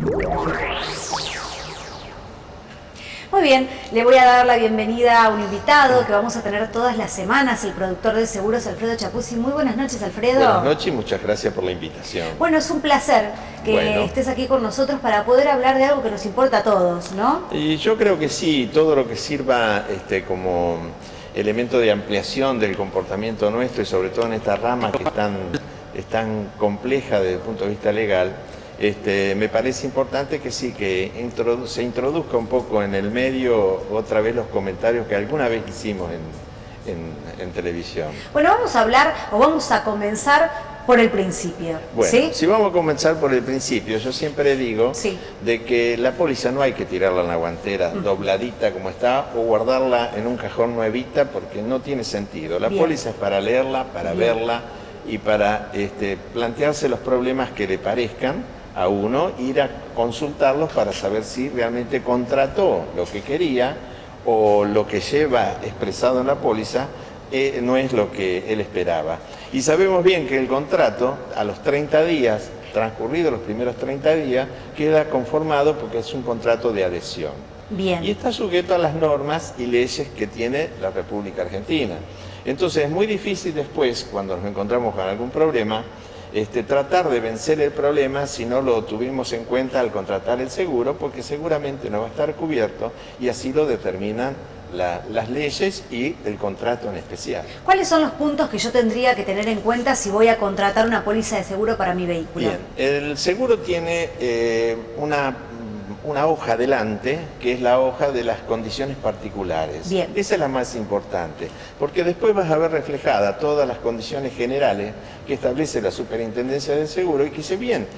Muy bien, le voy a dar la bienvenida a un invitado que vamos a tener todas las semanas, el productor de seguros Alfredo Chapuzzi. Muy buenas noches, Alfredo. Buenas noches y muchas gracias por la invitación. Bueno, es un placer que estés aquí con nosotros para poder hablar de algo que nos importa a todos, ¿no? Y yo creo que sí, todo lo que sirva como elemento de ampliación del comportamiento nuestro y sobre todo en esta rama que es tan compleja desde el punto de vista legal, me parece importante que sí, que se introduzca un poco en el medio otra vez los comentarios que alguna vez hicimos en televisión. Bueno, vamos a hablar o vamos a comenzar por el principio. Bueno, ¿sí? Si vamos a comenzar por el principio, yo siempre digo de que la póliza no hay que tirarla en la guantera dobladita como está o guardarla en un cajón nuevita porque no tiene sentido. La póliza es para leerla, para verla y para plantearse los problemas que le parezcan a uno, ir a consultarlos para saber si realmente contrató lo que quería o lo que lleva expresado en la póliza no es lo que él esperaba. Y sabemos bien que el contrato, a los 30 días, transcurridos los primeros 30 días, queda conformado porque es un contrato de adhesión. Bien. Y está sujeto a las normas y leyes que tiene la República Argentina. Entonces es muy difícil después, cuando nos encontramos con algún problema, tratar de vencer el problema si no lo tuvimos en cuenta al contratar el seguro, porque seguramente no va a estar cubierto y así lo determinan las leyes y el contrato en especial. ¿Cuáles son los puntos que yo tendría que tener en cuenta si voy a contratar una póliza de seguro para mi vehículo? Bien, el seguro tiene una hoja adelante, que es la hoja de las condiciones particulares. Bien. Esa es la más importante, porque después vas a ver reflejada todas las condiciones generales que establece la Superintendencia del Seguro y que si bien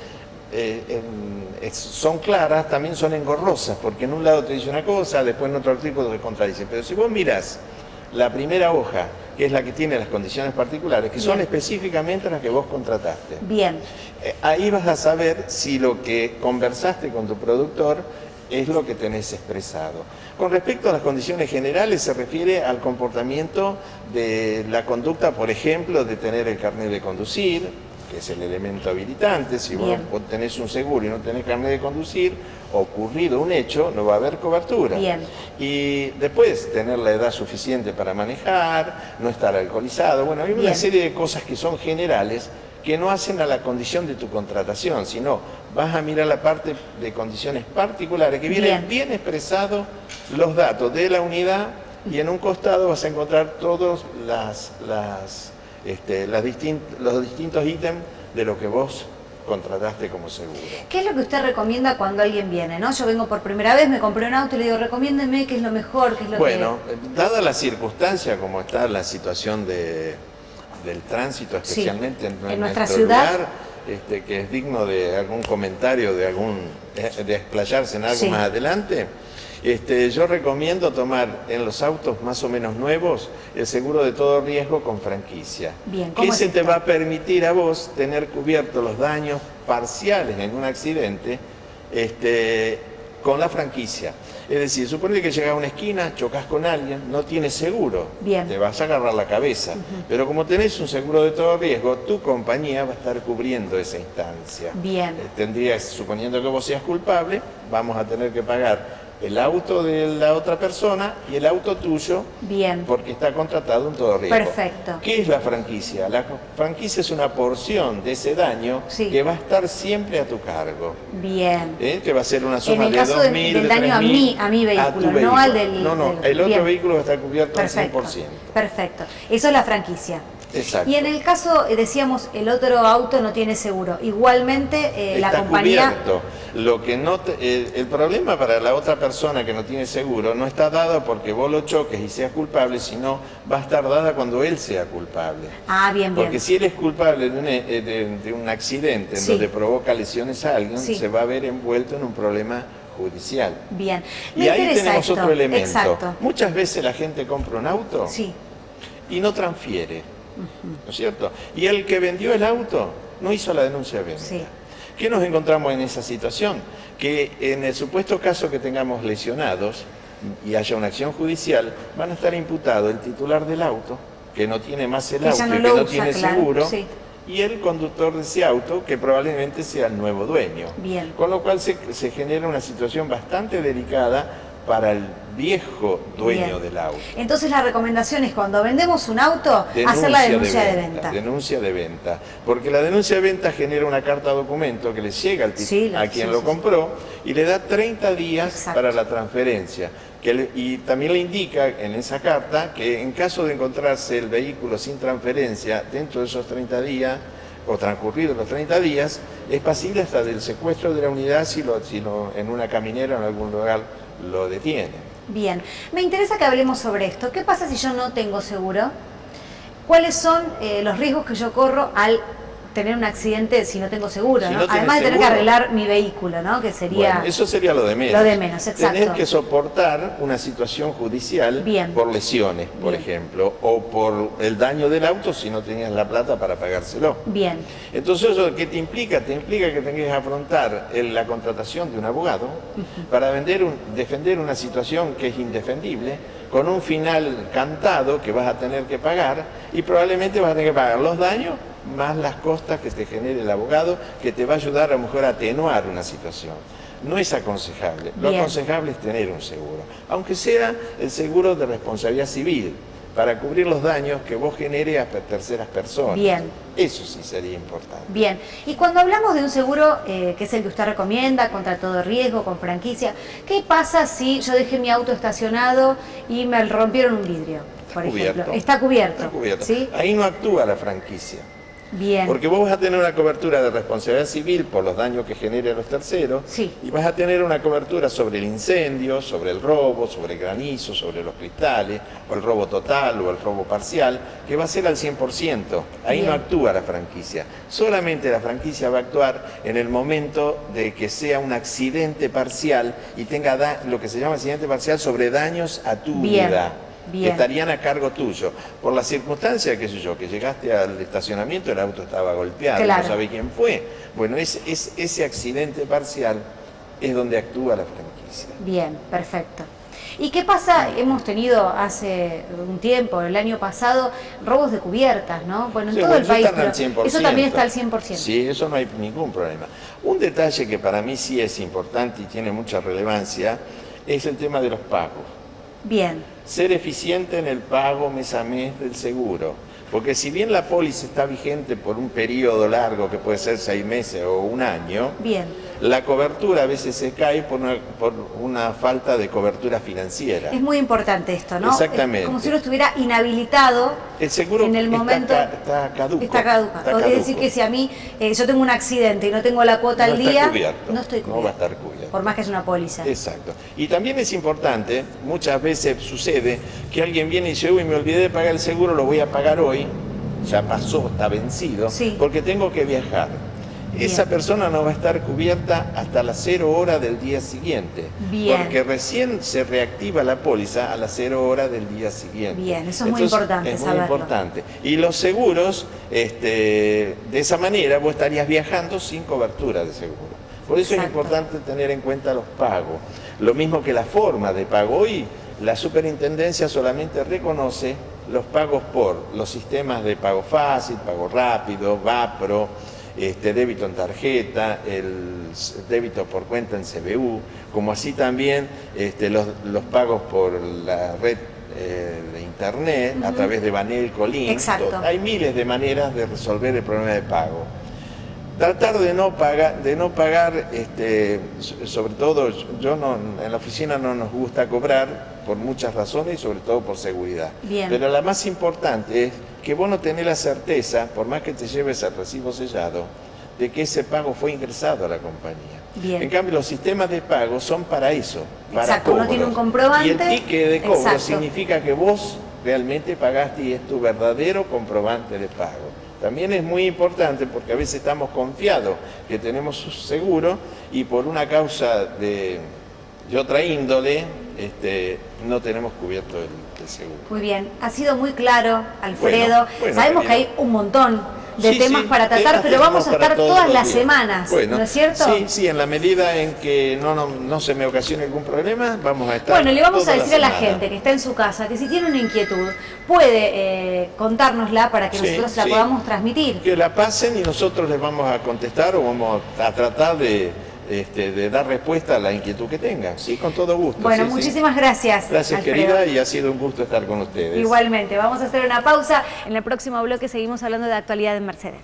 son claras, también son engorrosas, porque en un lado te dice una cosa, después en otro artículo te contradice. Pero si vos mirás la primera hoja, que es la que tiene las condiciones particulares, que son específicamente las que vos contrataste. Bien. Ahí vas a saber si lo que conversaste con tu productor es lo que tenés expresado. Con respecto a las condiciones generales, se refiere al comportamiento de la conducta, por ejemplo, de tener el carnet de conducir, que es el elemento habilitante. Si vos tenés un seguro y no tenés carnet de conducir, ocurrido un hecho, no va a haber cobertura. Bien. Y después, tener la edad suficiente para manejar, no estar alcoholizado. Bueno, hay una serie de cosas que son generales que no hacen a la condición de tu contratación, sino vas a mirar la parte de condiciones particulares, que vienen bien expresados los datos de la unidad y en un costado vas a encontrar todos los distintos ítems de lo que vos contrataste como seguro. ¿Qué es lo que usted recomienda cuando alguien viene, no? Yo vengo por primera vez, me compré un auto y le digo, recomiéndeme qué es lo mejor, qué es lo dada la circunstancia, como está la situación del tránsito, especialmente en nuestra ciudad, lugar, que es digno de algún comentario, de explayarse en algo más adelante, yo recomiendo tomar en los autos más o menos nuevos el seguro de todo riesgo con franquicia. Bien, que ese te va a permitir a vos tener cubiertos los daños parciales en un accidente con la franquicia. Es decir, supone que llegas a una esquina, chocas con alguien, no tienes seguro, te vas a agarrar la cabeza. Pero como tenés un seguro de todo riesgo, tu compañía va a estar cubriendo esa instancia. Bien. Tendrías, suponiendo que vos seas culpable, vamos a tener que pagar el auto de la otra persona y el auto tuyo, porque está contratado en todo riesgo. Perfecto. ¿Qué es la franquicia? La franquicia es una porción de ese daño que va a estar siempre a tu cargo. Bien. Que va a ser una suma de 2.000, en el caso del daño a mi vehículo, no al del... No, el otro vehículo va a estar cubierto al 100%. Perfecto. Eso es la franquicia. Exacto. Y en el caso, decíamos, el otro auto no tiene seguro. Igualmente, la compañía... Cubierto. Lo que no el problema para la otra persona que no tiene seguro no está dado porque vos lo choques y seas culpable, sino va a estar dada cuando él sea culpable. Ah, bien. Porque si él es culpable de un accidente en donde provoca lesiones a alguien, se va a ver envuelto en un problema judicial. Bien. Y ahí tenemos otro elemento. Exacto. Muchas veces la gente compra un auto y no transfiere. ¿No es cierto? Y el que vendió el auto no hizo la denuncia de venta. ¿Qué nos encontramos en esa situación? Que en el supuesto caso que tengamos lesionados y haya una acción judicial, van a estar imputados el titular del auto, que no tiene más el auto y que no tiene seguro, y el conductor de ese auto, que probablemente sea el nuevo dueño. Bien. Con lo cual se genera una situación bastante delicada para el viejo dueño del auto. Entonces la recomendación es cuando vendemos un auto, hacer la denuncia de venta. Denuncia de venta. Porque la denuncia de venta genera una carta documento que le llega a quien lo compró y le da 30 días para la transferencia. Y también le indica en esa carta que en caso de encontrarse el vehículo sin transferencia dentro de esos 30 días, o transcurridos los 30 días, es pasible hasta del secuestro de la unidad si en una caminera o en algún lugar lo detienen. Bien, me interesa que hablemos sobre esto. ¿Qué pasa si yo no tengo seguro? ¿Cuáles son los riesgos que yo corro al tener un accidente si no tengo seguro? Si ¿no? no Además de tener seguro, que arreglar mi vehículo, ¿no? Que sería... Bueno, eso sería lo de menos. Lo de menos, exacto. Tenés que soportar una situación judicial por lesiones, por ejemplo, o por el daño del auto si no tenías la plata para pagárselo. Bien. Entonces, ¿eso qué te implica? Te implica que tenés que afrontar la contratación de un abogado para defender una situación que es indefendible, con un final cantado que vas a tener que pagar, y probablemente vas a tener que pagar los daños más las costas que te genere el abogado, que te va a ayudar a lo mejor a atenuar una situación. No es aconsejable. Lo aconsejable es tener un seguro, aunque sea el seguro de responsabilidad civil, para cubrir los daños que vos genere a terceras personas. Bien. Eso sí sería importante. Bien. Y cuando hablamos de un seguro, que es el que usted recomienda, contra todo riesgo, con franquicia, ¿qué pasa si yo dejé mi auto estacionado y me rompieron un vidrio, por ejemplo? Está cubierto. Está cubierto. ¿Sí? Ahí no actúa la franquicia. Bien. Porque vos vas a tener una cobertura de responsabilidad civil por los daños que genere a los terceros, y vas a tener una cobertura sobre el incendio, sobre el robo, sobre el granizo, sobre los cristales, o el robo total o el robo parcial, que va a ser al 100%. Ahí no actúa la franquicia. Solamente la franquicia va a actuar en el momento de que sea un accidente parcial y tenga lo que se llama accidente parcial sobre daños a tu unidad. Que estarían a cargo tuyo. Por la circunstancia, qué sé yo, que llegaste al estacionamiento, el auto estaba golpeado, no sabe quién fue. Bueno, ese accidente parcial es donde actúa la franquicia. Bien, perfecto. ¿Y qué pasa? Hemos tenido hace un tiempo, el año pasado, robos de cubiertas, ¿no? Bueno, en todo el país, pero eso también está al 100%. Sí, eso no hay ningún problema. Un detalle que para mí sí es importante y tiene mucha relevancia es el tema de los pagos. Bien. Ser eficiente en el pago mes a mes del seguro. Porque si bien la póliza está vigente por un periodo largo, que puede ser 6 meses o un año, la cobertura a veces se cae por una falta de cobertura financiera. Es muy importante esto, ¿no? Exactamente. Es como si uno estuviera inhabilitado. El seguro en el momento está caduco. Está caduco. Es decir, que si a mí yo tengo un accidente y no tengo la cuota al día, no estoy cubierto. No va a estar cubierto. Por más que es una póliza. Exacto. Y también es importante, muchas veces sucede que alguien viene y dice, uy, me olvidé de pagar el seguro, lo voy a pagar hoy. Ya pasó, está vencido, porque tengo que viajar. Esa persona no va a estar cubierta hasta las 0 horas del día siguiente. Porque recién se reactiva la póliza a las 0 horas del día siguiente. Bien, eso es muy importante saberlo. Es muy importante. Y los seguros, de esa manera vos estarías viajando sin cobertura de seguro. Por eso es importante tener en cuenta los pagos. Lo mismo que la forma de pago. Hoy la superintendencia solamente reconoce los pagos por los sistemas de pago fácil, pago rápido, VAPRO, débito en tarjeta, el débito por cuenta en CBU, como así también los pagos por la red de internet a través de Banelco, Link. Hay miles de maneras de resolver el problema de pago. Tratar de no pagar, sobre todo, en la oficina no nos gusta cobrar por muchas razones y sobre todo por seguridad. Pero la más importante es que vos no tenés la certeza, por más que te lleves el recibo sellado, de que ese pago fue ingresado a la compañía. En cambio, los sistemas de pago son para eso, para cobros. Uno tiene un comprobante. Y el ticket de cobro significa que vos realmente pagaste y es tu verdadero comprobante de pago. También es muy importante porque a veces estamos confiados que tenemos su seguro y por una causa de otra índole no tenemos cubierto el seguro. Muy bien, ha sido muy claro, Alfredo. Sabemos que hay un montón de temas para tratar, pero vamos a estar todas las semanas, ¿no es cierto? Sí, en la medida en que no se me ocasione algún problema, vamos a estar. Bueno, le vamos a decir a la gente que está en su casa que si tiene una inquietud puede contárnosla para que nosotros la podamos transmitir. Que la pasen y nosotros les vamos a contestar o vamos a tratar de dar respuesta a la inquietud que tengan, sí, con todo gusto. Bueno, muchísimas gracias. Gracias, Alfredo, querida, y ha sido un gusto estar con ustedes. Igualmente, vamos a hacer una pausa. En el próximo bloque seguimos hablando de actualidad en Mercedes.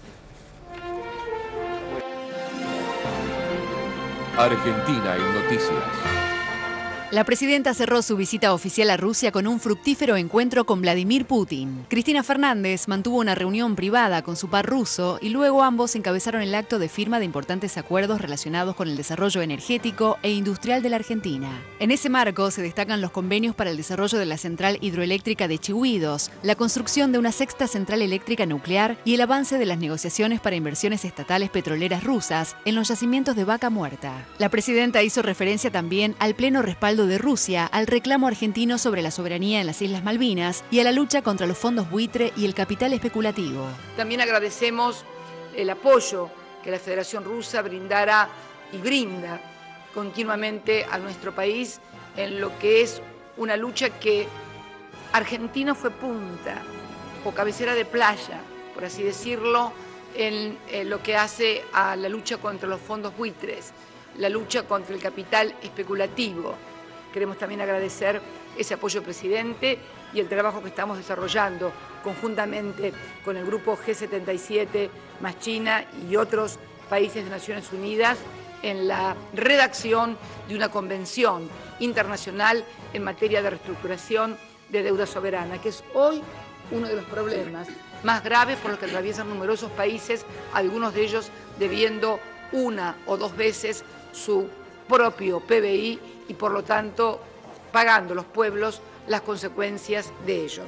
Argentina en Noticias. La presidenta cerró su visita oficial a Rusia con un fructífero encuentro con Vladimir Putin. Cristina Fernández mantuvo una reunión privada con su par ruso y luego ambos encabezaron el acto de firma de importantes acuerdos relacionados con el desarrollo energético e industrial de la Argentina. En ese marco se destacan los convenios para el desarrollo de la central hidroeléctrica de Chihuidos, la construcción de una sexta central eléctrica nuclear y el avance de las negociaciones para inversiones estatales petroleras rusas en los yacimientos de Vaca Muerta. La presidenta hizo referencia también al pleno respaldo de Rusia al reclamo argentino sobre la soberanía en las Islas Malvinas y a la lucha contra los fondos buitre y el capital especulativo. También agradecemos el apoyo que la Federación Rusa brindara y brinda continuamente a nuestro país en lo que es una lucha que Argentina fue punta o cabecera de playa, por así decirlo, en lo que hace a la lucha contra los fondos buitres, la lucha contra el capital especulativo. Queremos también agradecer ese apoyo, presidente, y el trabajo que estamos desarrollando conjuntamente con el grupo G77 más China y otros países de Naciones Unidas en la redacción de una convención internacional en materia de reestructuración de deuda soberana, que es hoy uno de los problemas más graves por los que atraviesan numerosos países, algunos de ellos debiendo una o dos veces su propio PBI y por lo tanto pagando los pueblos las consecuencias de ello.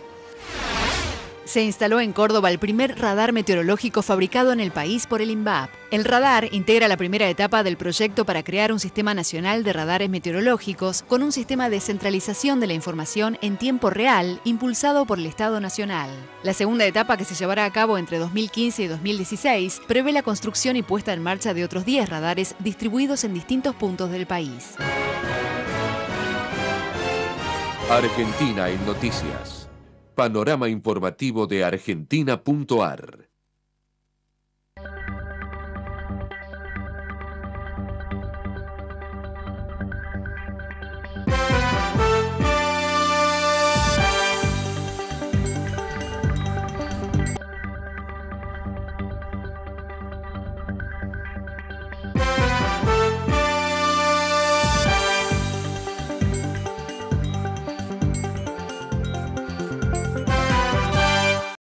Se instaló en Córdoba el primer radar meteorológico fabricado en el país por el INVAP. El radar integra la primera etapa del proyecto para crear un sistema nacional de radares meteorológicos con un sistema de centralización de la información en tiempo real impulsado por el Estado Nacional. La segunda etapa, que se llevará a cabo entre 2015 y 2016, prevé la construcción y puesta en marcha de otros 10 radares distribuidos en distintos puntos del país. Argentina en Noticias. Panorama informativo de Argentina.ar.